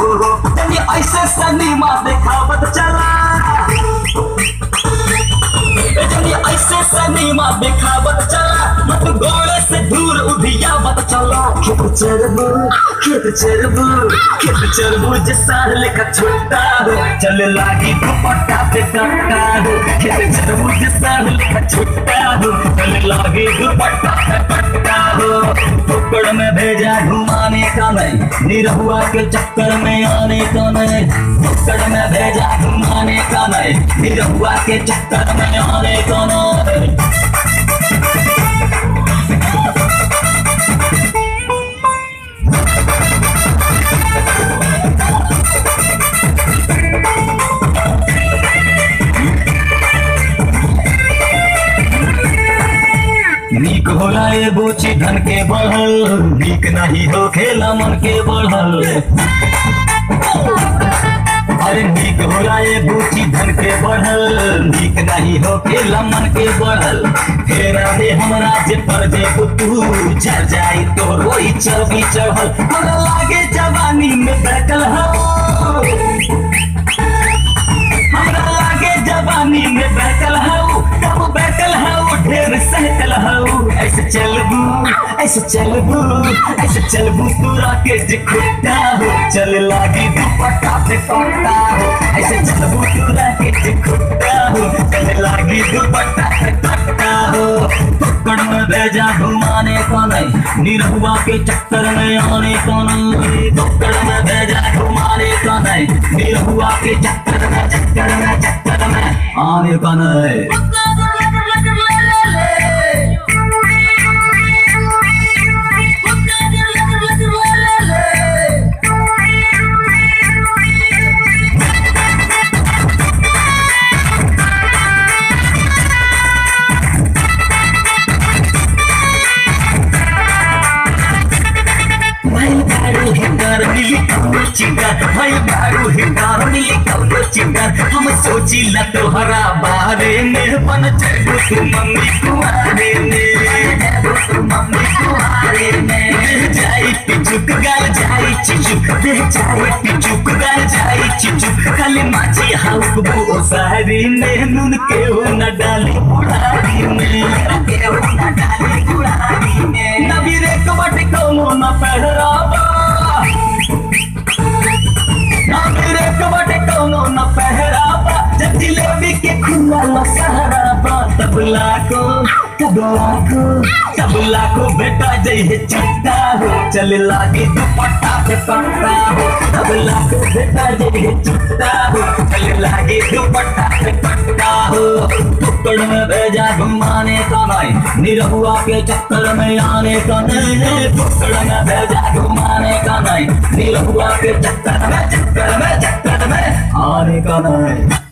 हो जनी ऐसे सनीमा देखावत चला जनी ऐसे सनीमा देखावत चला मत गोड़े से दूर उधियावत चला खेत चरबू जैसा लेखा छोटा हो चले लागी दुपट्टा पे कट्टा हो खेत चरबू जैसा लेखा छोटा हो चले लागी दुपट्टा पे कट्टा हो पकड़ में भेजा घुमाने का नहीं निरहुआ के चक्कर में आने का नहीं पकड़ में भेजा घुमाने का नहीं निरहुआ के चक्कर में आने का नहीं नीक होला ये बोची धन के बढ़ल नीक नहीं हो खेला मन के बढ़ल अरे नीक होला ये बोची धन के बढ़ल नीक नहीं हो खेला मन के बढ़ल फेरा दे हमरा जे पर जे तू चढ़ जाई तो रोई चर्बी चढ़ल हमरा लागे जवानी में बहकल हो हमरा लागे जवानी में बहकल हो कब बहकल हो ढेर सहकल हो ऐसे चलबू तोरा के जे खुट्टा हो चल लागी दुपट्टा पे कट्टा हो ऐसे चलबू तोरा के जे खुट्टा हो चल लागी दुपट्टा पे कट्टा हो पकड़ में भेजा घुमाने का नहीं निरहुआ के चक्कर में आने का नहीं पकड़ में भेजा घुमाने का नहीं निरहुआ के चक्कर में आने का नहीं हम सोचिला तोहरा बारे में बन जाबू तू मम्मी कुमारे में जाई पिचुक गाल जाई चिचुक दे जाई पिचुक गाल जाई चिचुक खाली माची हाउक बो सारी में नून के हो न डाली बुढ़ारी में नबी रे कबट कोनो न पहरावा मेरे कबटे कोनो न पहरावा जब जिलेबी के खुला लसहरावा तबला को बेटा जय चिट्टा हो चल लागी दुपट्टा पे कट्टा हो तबला को बेटा जय चिट्टा हो चल लागी दुपट्टा पे कट्टा हो पकड़ में भेजा घुमाने का नहीं निरहुआ के चक्कर में आने का नहीं पकड़ में भेजा घुमाने का नहीं निरहुआ के चक्कर में आने का नहीं।